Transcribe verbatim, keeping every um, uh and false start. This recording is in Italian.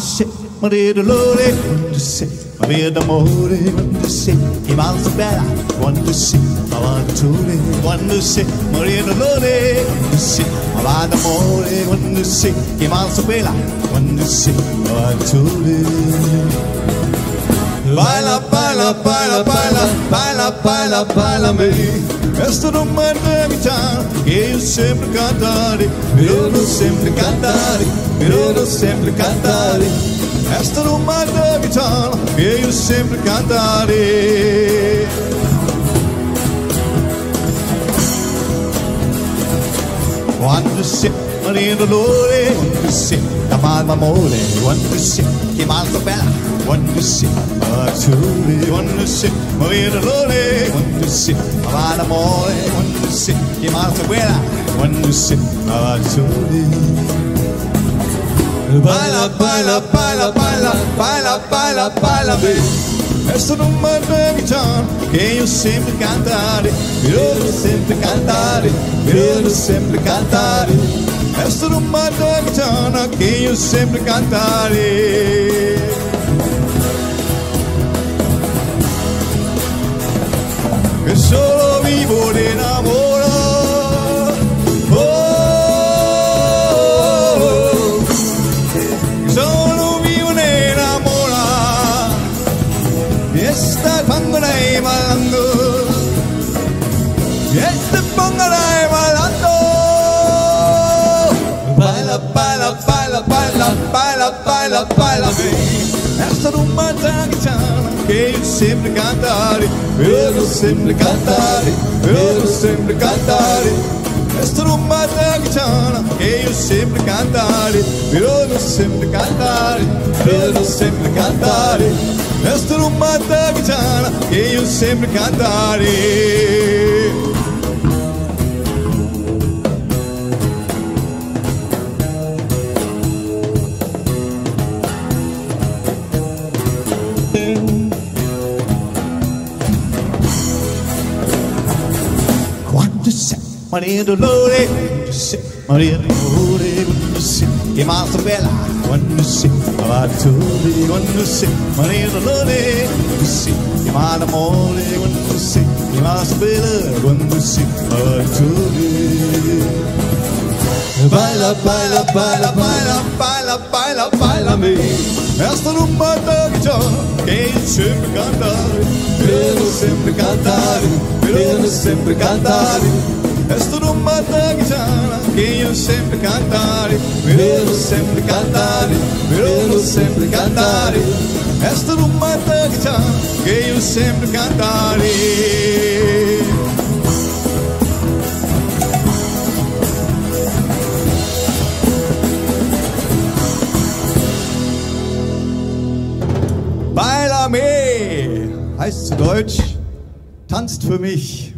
se, morire l'ore, quando se, ma vedo amore, quando se, che malso bella, quando se, ma vantone, quando se, morire l'ore, quando se, ma vado amore, quando se, che malso bella, quando se, ma vantone. Baila, baila, baila, baila, baila, baila, baila me. Questo non mi vita che io sempre cantare, io devo sempre cantare, io devo sempre cantare. Questo non mi vita che io sempre cantare. Quando sei in dolore, quando sei amare amore, quando sei che malso bella, quando sei amare, quando sei in dolore, quando sei amare amore, quando sei che malso bella, quando sei amare. Baila, baila, baila, baila, baila, baila, baila me. Questo non mi vita che io sempre cantare, io devo sempre cantare, io devo sempre cantare. Questo non mi vita che io sempre cantare. Che solo vivo di amore. Oh, solo vivo di amore. E stai pangorai ballando, e stai pangorai ballando. Baila, baila, baila, baila, baila, baila, baila me. Esta rumba da chitarra che io sempre cantare, io devo sempre cantare, io devo sempre cantare. Esta rumba da chitarra che io sempre cantare, io devo sempre cantare, io devo sempre cantare. Esta rumba da chitarra che io sempre cantare. Quando sei, morire dolore, quando sei, morire dolore, quando sei, che malso bella, quando sei, avatore, quando sei, morire dolore, quando sei, che mal amore, quando sei, che malso bella, quando sei, avatore. Baila, baila, baila, baila, baila, baila, baila me. Esta rumba da chitarra che io sempre cantare, io devo sempre cantare, io devo sempre cantare. Esta rumba da chitarra che io sempre cantare, io devo sempre cantare, io devo sempre cantare. Esta rumba da chitarra che io sempre cantare. Baila me, heißt zu Deutsch, tanzt für mich.